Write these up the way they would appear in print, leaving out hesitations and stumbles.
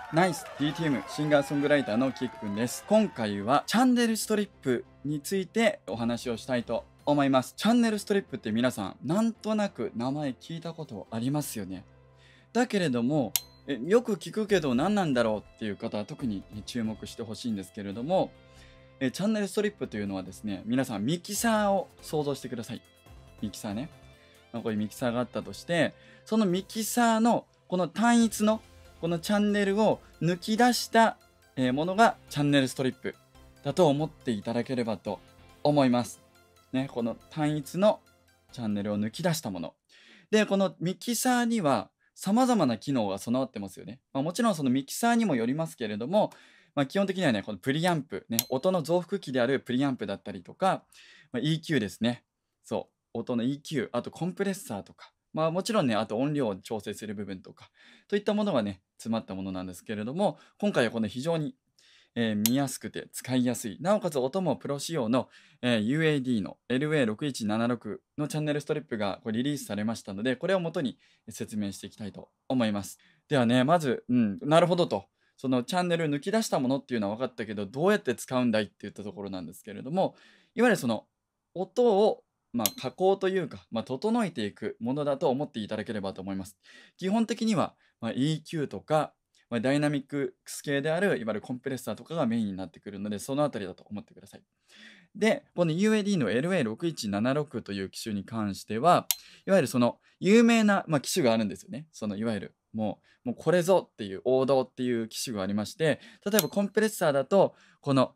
ナイス DTM シンガーソングライターのキックンです。今回はチャンネルストリップについてお話をしたいと思います。チャンネルストリップって皆さんなんとなく名前聞いたことありますよね。だけれどもよく聞くけど何なんだろうっていう方は特に注目してほしいんですけれども、チャンネルストリップというのはですね、皆さんミキサーを想像してください。ミキサーね。こういうミキサーがあったとして、そのミキサーのこの単一のこのチャンネルを抜き出したものがチャンネルストリップだと思っていただければと思います。ね、この単一のチャンネルを抜き出したもの。で、このミキサーには様々な機能が備わってますよね。もちろんそのミキサーにもよりますけれども、基本的にはね、このプリアンプ、ね、音の増幅器であるプリアンプだったりとか、EQ ですね。そう、音の EQ、あとコンプレッサーとか、もちろんね、あと音量を調整する部分とか、といったものがね、詰まったものなんですけれども、今回はこの非常に、見やすくて使いやすい、なおかつ音もプロ仕様の、UAD の LA6176 のチャンネルストリップがリリースされましたので、これを元に説明していきたいと思います。ではね、まず、なるほどと。そのチャンネル抜き出したものっていうのは分かったけど、どうやって使うんだいっていったところなんですけれども、いわゆるその音を加工というか、整えていくものだと思っていただければと思います。基本的には、EQ とか、ダイナミックス系であるいわゆるコンプレッサーとかがメインになってくるので、そのあたりだと思ってください。で、この UAD の LA6176 という機種に関しては、いわゆるその有名な、機種があるんですよね。そのいわゆるもうこれぞっていう王道っていう機種がありまして、例えばコンプレッサーだと、この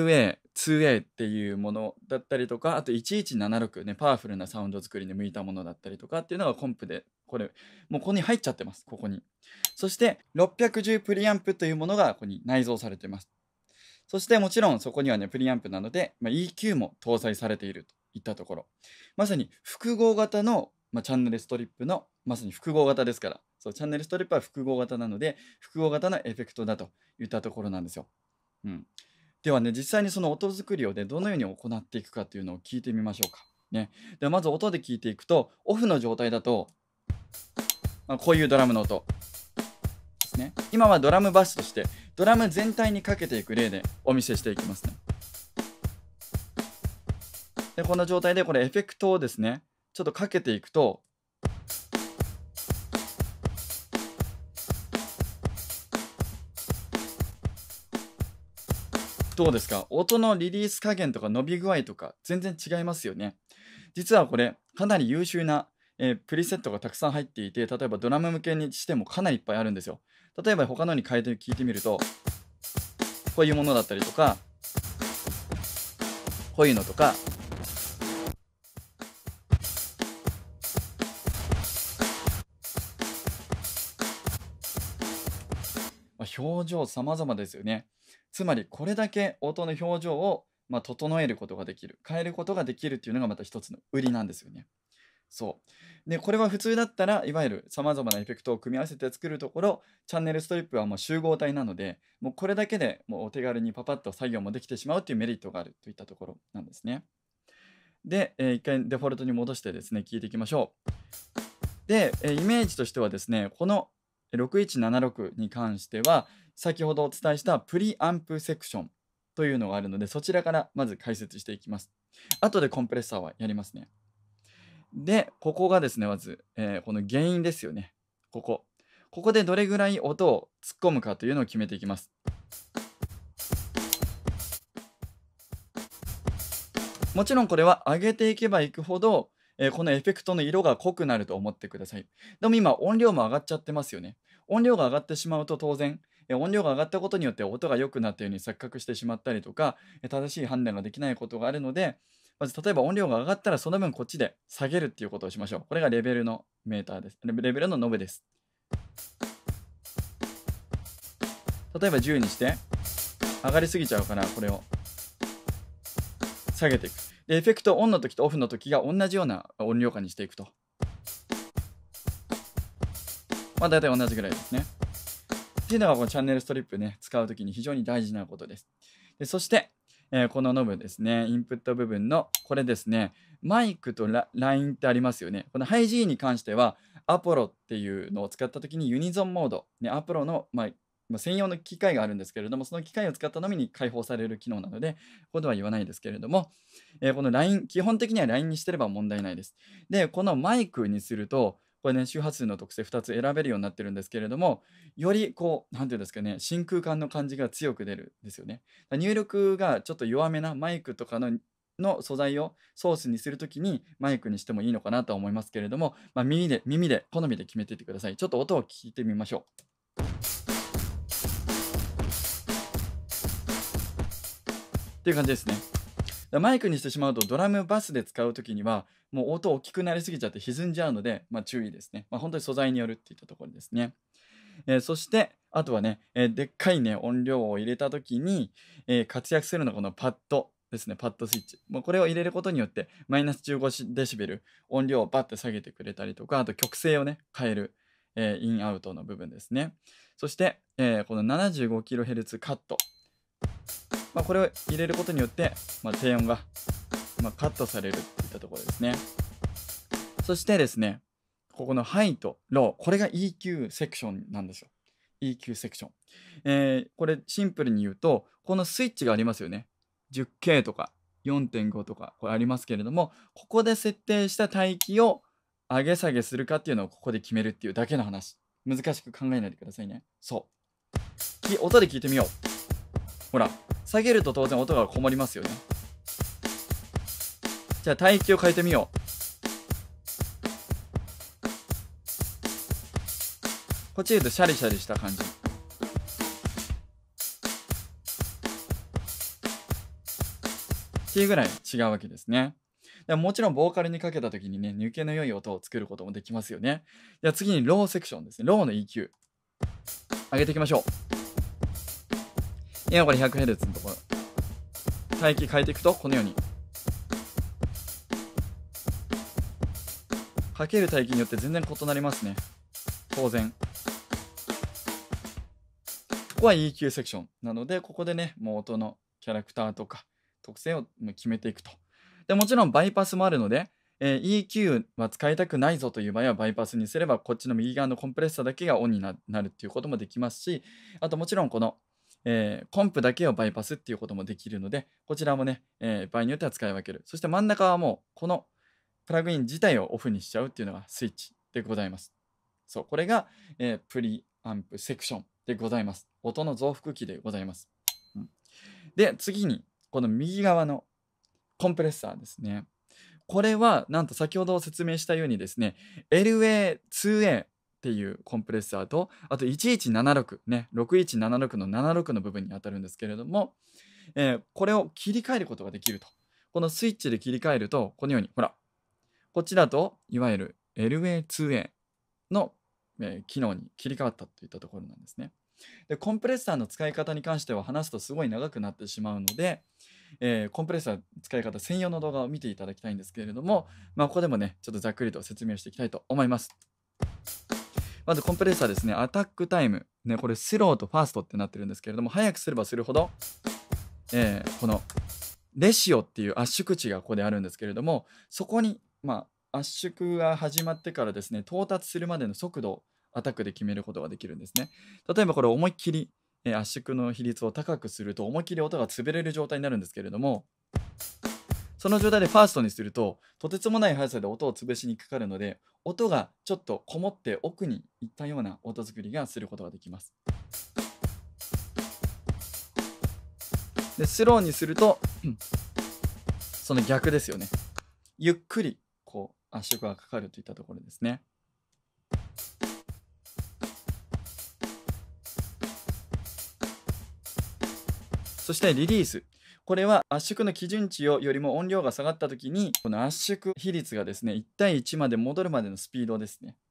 LA2A っていうものだったりとか、あと1176ね、パワフルなサウンド作りに向いたものだったりとかっていうのがコンプで、もうここに入っちゃってます、ここに。そして610プリアンプというものがここに内蔵されています。そしてもちろんそこにはね、プリアンプなので、EQ も搭載されているといったところ。まさに複合型の、チャンネルストリップの、まさに複合型ですから、そう、チャンネルストリップは複合型なので、複合型のエフェクトだといったところなんですよ。うん。ではね、実際にその音作りをね、どのように行っていくかっていうのを聞いてみましょうか。ね。ではまず音で聞いていくと、オフの状態だと、こういうドラムの音ですね。今はドラムバスとして、ドラム全体にかけていく例でお見せしていきますね。で、こんな状態でこれエフェクトをですね、ちょっとかけていくと、どうですか？音のリリース加減とか伸び具合とか全然違いますよね。実はこれかなり優秀な、プリセットがたくさん入っていて、例えばドラム向けにしてもかなりいっぱいあるんですよ。例えば他のに変えて聞いてみると、こういうものだったりとか、こういうのとか、表情様々ですよね。つまりこれだけ音の表情を、整えることができる、変えることができるっていうのがまた一つの売りなんですよね。そう。で、これは普通だったら、いわゆる様々なエフェクトを組み合わせて作るところ、チャンネルストリップはもう集合体なので、もうこれだけでもうお手軽にパパッと作業もできてしまうというメリットがあるといったところなんですね。で、一回デフォルトに戻してですね、聞いていきましょう。で、イメージとしてはですね、この6176に関しては、先ほどお伝えしたプリアンプセクションというのがあるので、そちらからまず解説していきます。後でコンプレッサーはやりますね。で、ここがですね、まず、この原因ですよね。ここ。ここでどれぐらい音を突っ込むかというのを決めていきます。もちろんこれは上げていけばいくほど、このエフェクトの色が濃くなると思ってください。でも今音量も上がっちゃってますよね。音量が上がってしまうと当然、音量が上がったことによって音が良くなったように錯覚してしまったりとか、正しい判断ができないことがあるので、まず例えば音量が上がったらその分こっちで下げるっていうことをしましょう。これがレベルのメーターです。レベルのノブです。例えば10にして上がりすぎちゃうからこれを下げていく。で、エフェクトオンの時とオフの時が同じような音量感にしていくと。大体同じぐらいですね。っていうのがこのチャンネルストリップね、使う時に非常に大事なことです。でそして、このノブですね、インプット部分のこれですね、マイクとラインってありますよね。このハイ G に関しては、アポロっていうのを使った時にユニゾンモード、ね、アポロの、 専用の機械があるんですけれども、その機械を使ったのみに開放される機能なので、ここでは言わないですけれども、この LINE、基本的には LINE にしてれば問題ないです。で、このマイクにすると、これね、周波数の特性2つ選べるようになってるんですけれども、よりこう、なんていうんですかね、真空管の感じが強く出るんですよね。入力がちょっと弱めなマイクとかの素材をソースにするときにマイクにしてもいいのかなとは思いますけれども、耳で好みで決めていってください。ちょっと音を聞いてみましょう。っていう感じですね。マイクにしてしまうとドラムバスで使うときにはもう音大きくなりすぎちゃって歪んじゃうので、注意ですね。本当に素材によるっていったところですね。そしてあとはね、でっかいね音量を入れたときに、活躍するのがこのパッドですね。パッドスイッチ。もうこれを入れることによってマイナス15デシベル音量をバッて下げてくれたりとか、あと曲線をね変える、インアウトの部分ですね。そして、この 75kHz カット、これを入れることによって、低音が、カットされるっていったところですね。そしてですね、ここのハイとロー、これが EQ セクションなんですよ。EQ セクション。これシンプルに言うと、このスイッチがありますよね。10K とか 4.5 とかこれありますけれども、ここで設定した帯域を上げ下げするかっていうのをここで決めるっていうだけの話。難しく考えないでくださいね。そう。音で聞いてみよう。ほら、下げると当然音がこもりますよね。じゃあ帯域を変えてみよう。こっちで言うとシャリシャリした感じ。っていうぐらい違うわけですね。でもちろんボーカルにかけた時にね、抜けの良い音を作ることもできますよね。では次にローセクションですね。ローの EQ。上げていきましょう。今これ 100Hz のところ。帯域変えていくと、このように。かける帯域によって全然異なりますね。当然。ここは EQ セクションなので、ここでね、もう音のキャラクターとか特性を決めていくと。でもちろんバイパスもあるので、EQ は使いたくないぞという場合はバイパスにすれば、こっちの右側のコンプレッサーだけがオンになるっていうこともできますし、あともちろんこの、コンプだけをバイパスっていうこともできるので、こちらもね、場合によっては使い分ける。そして真ん中はもうこのプラグイン自体をオフにしちゃうっていうのがスイッチでございます。そう、これが、プリアンプセクションでございます。音の増幅器でございます。で、次に、この右側のコンプレッサーですね。これは、なんと先ほど説明したようにですね、LA2A っていうコンプレッサーと、あと1176ね、6176の76の部分に当たるんですけれども、これを切り替えることができると。このスイッチで切り替えると、このように、ほら、こっちだと、いわゆる LA2A の、機能に切り替わったといったところなんですね。で、コンプレッサーの使い方に関しては話すとすごい長くなってしまうので、コンプレッサー使い方専用の動画を見ていただきたいんですけれども、ここでもね、ちょっとざっくりと説明していきたいと思います。まずコンプレッサーですね、アタックタイム。ね、これスローとファーストってなってるんですけれども、速くすればするほど、このレシオっていう圧縮値がここであるんですけれども、そこに、圧縮が始まってからですね、到達するまでの速度をアタックで決めることができるんですね。例えばこれ思いっきり、圧縮の比率を高くすると思いっきり音が潰れる状態になるんですけれども、その状態でファーストにするととてつもない速さで音を潰しにかかるので、音がちょっとこもって奥に行ったような音作りがすることができます。でスローにすると、その逆ですよね。ゆっくりこう圧縮がかかるといったところですね。そしてリリース。これは圧縮の基準値よりも音量が下がったときに、この圧縮比率がですね、1対1まで戻るまでのスピードですね。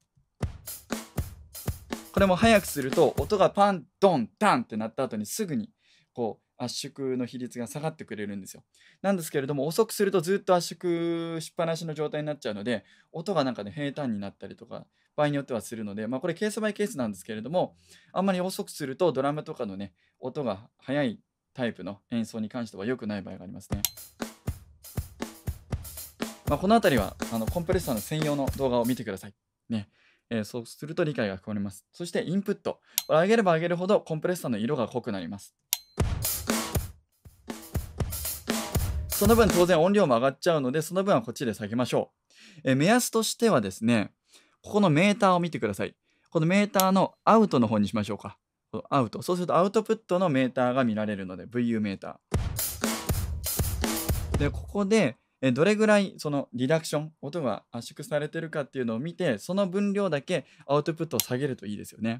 これも速くすると、音がパン、ドン、タンってなった後にすぐにこう圧縮の比率が下がってくれるんですよ。なんですけれども、遅くするとずっと圧縮しっぱなしの状態になっちゃうので、音がなんかね、平坦になったりとか、場合によってはするので、これケースバイケースなんですけれども、あんまり遅くするとドラムとかのね、音が速いタイプの演奏に関しては良くない場合がありますね。このあたりはコンプレッサーの専用の動画を見てください。ね。 そうすると理解が深まります。そしてインプット。これ上げれば上げるほどコンプレッサーの色が濃くなります。その分当然音量も上がっちゃうので、その分はこっちで下げましょう。目安としてはですね、ここのメーターを見てください。このメーターのアウトの方にしましょうか。アウト。そうするとアウトプットのメーターが見られるので、VU メーター。で、ここで、どれぐらいそのリダクション、音が圧縮されてるかっていうのを見て、その分量だけアウトプットを下げるといいですよね。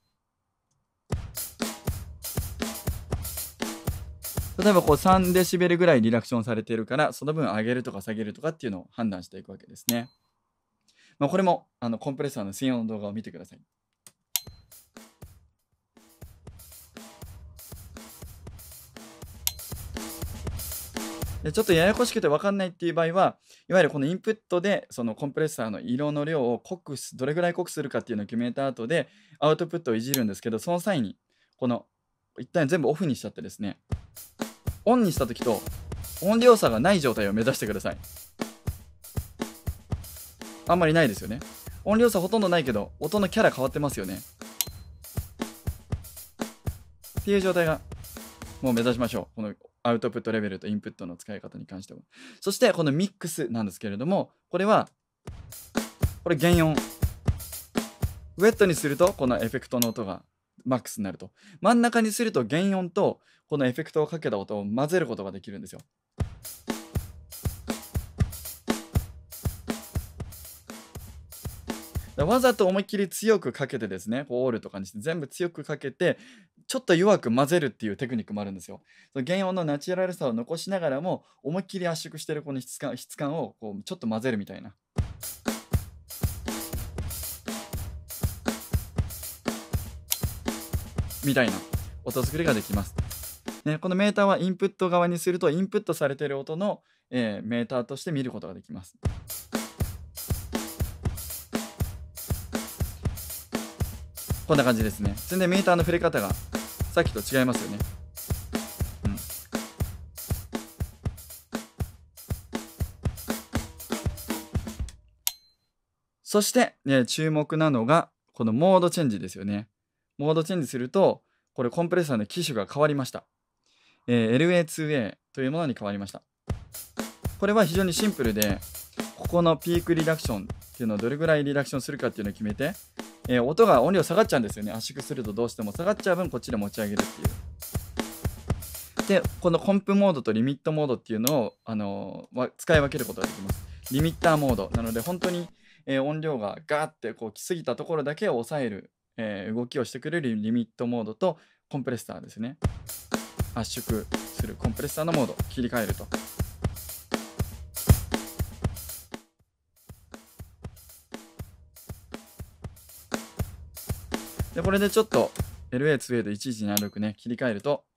例えばこう3デシベルぐらいリダクションされているから、その分上げるとか下げるとかっていうのを判断していくわけですね。これもコンプレッサーの専用の動画を見てください。でちょっとややこしくて分かんないっていう場合は、いわゆるこのインプットでそのコンプレッサーの色の量をどれぐらい濃くするかっていうのを決めた後でアウトプットをいじるんですけど、その際にこの一旦全部オフにしちゃってですね、オンにした時と音量差がない状態を目指してください。あんまりないですよね。音量差ほとんどないけど音のキャラ変わってますよねっていう状態がもう目指しましょう。このアウトプットレベルとインプットの使い方に関しては。そしてこのミックスなんですけれども、これ原音。ウェットにするとこのエフェクトの音がマックスになると。真ん中にすると原音とこのエフェクトをかけた音を混ぜることができるんですよ。わざと思いっきり強くかけてですね、オールとかにして全部強くかけて、ちょっと弱く混ぜるっていうテクニックもあるんですよ。その原音のナチュラルさを残しながらも、思いっきり圧縮してるこの質感をこうちょっと混ぜるみたいな。みたいな音作りができます。ね、このメーターはインプット側にすると、インプットされている音の、メーターとして見ることができます。こんな感じですね。全然メーターの触れ方がさっきと違いますよね。そして、注目なのがこのモードチェンジですよね。モードチェンジすると、これコンプレッサーの機種が変わりました。LA2A というものに変わりました。これは非常にシンプルで、ここのピークリダクションっていうのをどれぐらいリダクションするかっていうのを決めて、音が音量下がっちゃうんですよね。圧縮するとどうしても下がっちゃう分こっちで持ち上げるっていう。で、このコンプモードとリミットモードっていうのを、使い分けることができます。リミッターモードなので本当に、音量がガーってこう来すぎたところだけを抑える、動きをしてくれるリミットモードとコンプレッサーですね。圧縮するコンプレッサーのモード切り替えると。でこれでちょっと LA2A と1176ね切り替えると、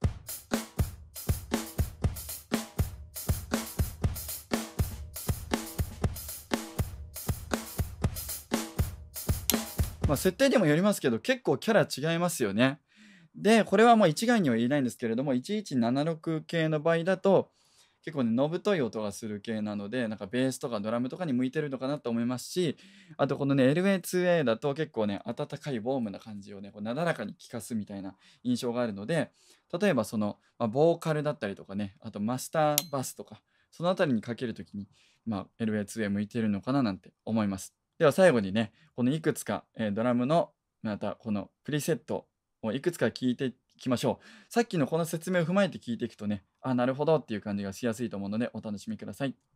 設定にもよりますけど結構キャラ違いますよね。でこれはもう一概には言えないんですけれども、1176系の場合だと結構ねのぶとい音がする系なので、なんかベースとかドラムとかに向いてるのかなと思いますし、あとこのね LA2A だと結構ね温かいウォームな感じをねこうなだらかに聴かすみたいな印象があるので、例えばその、ボーカルだったりとかね、あとマスターバスとかそのあたりにかけるときに、LA2A 向いてるのかななんて思います。では最後にね、このいくつか、ドラムのまたこのプリセットをいくつか聞いていきましょう。さっきのこの説明を踏まえて聞いていくとね、なるほどっていう感じがしやすいと思うのでお楽しみください。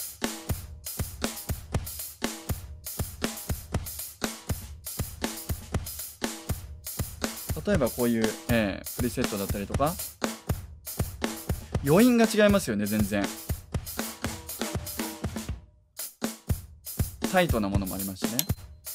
例えばこういう、プリセットだったりとか、余韻が違いますよね、全然。タイトなものもありますしね。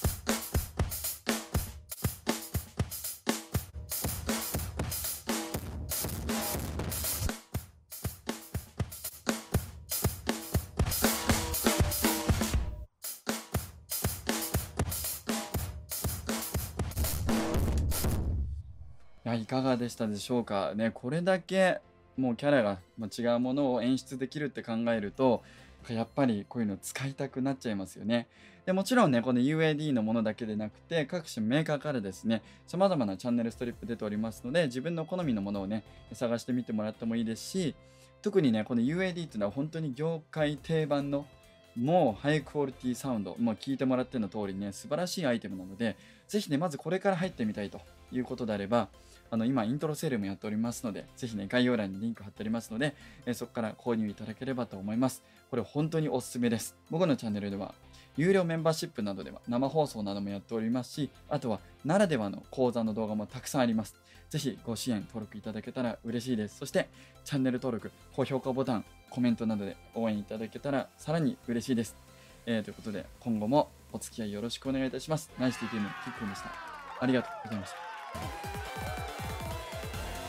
いかがでしたでしょうかね。これだけもうキャラが違うものを演出できるって考えると、やっぱりこういうの使いたくなっちゃいますよね。 でもちろんね、この UAD のものだけでなくて、各種メーカーからですね、様々なチャンネルストリップ出ておりますので、自分の好みのものをね、探してみてもらってもいいですし、特にね、この UAD っていうのは本当に業界定番のもうハイクオリティサウンド、もう聞いてもらっての通りね、素晴らしいアイテムなので、ぜひね、まずこれから入ってみたいということであれば、今、イントロセールもやっておりますので、ぜひね、概要欄にリンク貼っておりますので、そこから購入いただければと思います。これ本当におすすめです。僕のチャンネルでは、有料メンバーシップなどでは生放送などもやっておりますし、あとはならではの講座の動画もたくさんあります。ぜひご支援登録いただけたら嬉しいです。そして、チャンネル登録、高評価ボタン、コメントなどで応援いただけたらさらに嬉しいです。ということで、今後もお付き合いよろしくお願いいたします。ナイス TTM キックンでした。ありがとうございました。